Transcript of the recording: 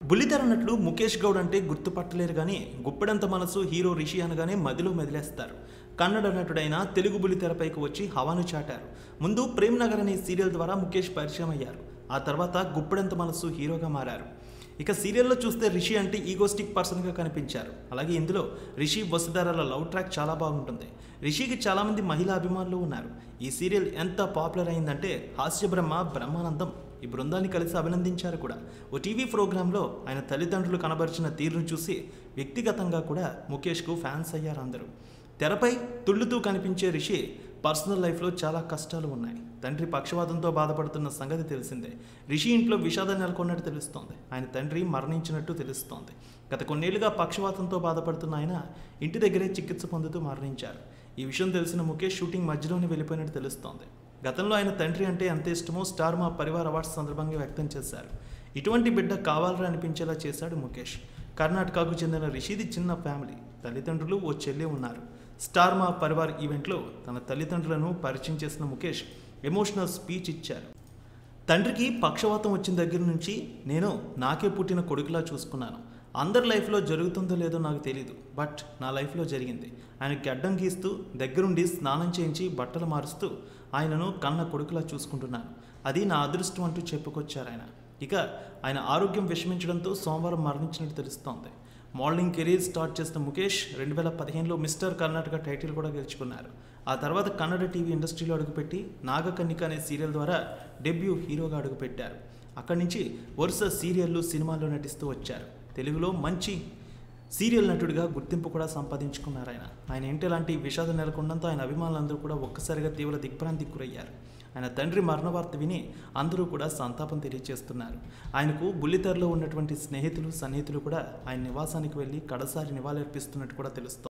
బుల్లితెర నటులు ముఖేష్ గౌడ్ అంటే గుర్తుపట్టలేరు కానీ గుప్పెడంత మనసు హీరో రిషి అనగానే మదిలో మెదిలేస్తారు. కన్నడ నటుడైన తెలుగు బుల్లితెరపైకి వచ్చి హవాను చాటారు. ముందు ప్రేమ్ నగర్ అనే సీరియల్ ద్వారా ముఖేష్ పరిచయం అయ్యారు. ఆ తర్వాత గుప్పెడంత మనసు హీరోగా మారారు. ఇక సీరియల్లో చూస్తే రిషి అంటే ఈగోస్టిక్ పర్సన్గా కనిపించారు. అలాగే ఇందులో రిషి వసుధారల లవ్ ట్రాక్ చాలా బాగుంటుంది. రిషికి చాలామంది మహిళా అభిమానులు ఉన్నారు. ఈ సీరియల్ ఎంత పాపులర్ అయిందంటే హాస్య బ్రహ్మానందం ఈ బృందాన్ని కలిసి అభినందించారు కూడా. ఓ టీవీ ప్రోగ్రాంలో ఆయన తల్లిదండ్రులు కనబరిచిన తీరును చూసి వ్యక్తిగతంగా కూడా ముఖేష్కు ఫ్యాన్స్ అయ్యారు అందరూ. తెరపై తుళ్ళుతూ కనిపించే రిషి పర్సనల్ లైఫ్లో చాలా కష్టాలు ఉన్నాయి. తండ్రి పక్షవాతంతో బాధపడుతున్న సంగతి తెలిసిందే. రిషి ఇంట్లో విషాదం నెలకొన్నట్టు తెలుస్తోంది. ఆయన తండ్రి మరణించినట్టు తెలుస్తోంది. గత కొన్నేళ్లుగా పక్షవాతంతో బాధపడుతున్న ఆయన ఇంటి దగ్గరే చికిత్స పొందుతూ మరణించారు. ఈ విషయం తెలిసిన ముఖేష్ షూటింగ్ మధ్యలోనే వెళ్ళిపోయినట్టు తెలుస్తోంది. గతంలో ఆయన తండ్రి అంటే ఎంత ఇష్టమో స్టార్ మా పరివార్ అవార్డ్స్ సందర్భంగా వ్యక్తం చేశారు. ఇటువంటి బిడ్డ కావాలని అనిపించేలా చేశాడు ముఖేష్. కర్ణాటకకు చెందిన రిషిది చిన్న ఫ్యామిలీ. తల్లిదండ్రులు ఓ చెల్లి ఉన్నారు. స్టార్ మా పరివార్ ఈవెంట్లో తన తల్లిదండ్రులను పరిచయం చేసిన ముఖేష్ ఎమోషనల్ స్పీచ్ ఇచ్చారు. తండ్రికి పక్షవాతం వచ్చిన దగ్గర నుంచి నేను నాకే పుట్టిన కొడుకులా చూసుకున్నాను. అందరి లైఫ్లో జరుగుతుందో లేదో నాకు తెలియదు, బట్ నా లైఫ్లో జరిగింది. ఆయన గడ్డం గీస్తూ దగ్గరుండి స్నానం చేయించి బట్టలు మారుస్తూ ఆయనను కన్న కొడుకులా చూసుకుంటున్నాను. అది నా అదృష్టం అంటూ చెప్పుకొచ్చారు ఆయన. ఇక ఆయన ఆరోగ్యం విషమించడంతో సోమవారం మరణించినట్టు తెలుస్తోంది. మోడలింగ్ కెరీర్ స్టార్ట్ చేసిన ముఖేష్ 2015లో మిస్టర్ కర్ణాటక టైటిల్ కూడా గెలుచుకున్నారు. ఆ తర్వాత కన్నడ టీవీ ఇండస్ట్రీలో అడుగుపెట్టి నాగకన్నిక అనే సీరియల్ ద్వారా డెబ్యూ హీరోగా అడుగుపెట్టారు. అక్కడి నుంచి వరుస సీరియళ్ళు సినిమాల్లో నటిస్తూ వచ్చారు. తెలుగులో మంచి సీరియల్ నటుడిగా గుర్తింపు కూడా సంపాదించుకున్నారు ఆయన. ఆయన ఇంటి లాంటి విషాదం నెలకొండంతో ఆయన అభిమానులందరూ కూడా ఒక్కసారిగా తీవ్ర దిగ్భ్రాంతికి గురయ్యారు. ఆయన తండ్రి మరణ వార్త విని అందరూ కూడా సంతాపం తెలియజేస్తున్నారు. ఆయనకు బుల్లితెరలో ఉన్నటువంటి స్నేహితులు సన్నిహితులు కూడా ఆయన నివాసానికి వెళ్ళి కడసారి నివాళులర్పిస్తున్నట్టు కూడా తెలుస్తోంది.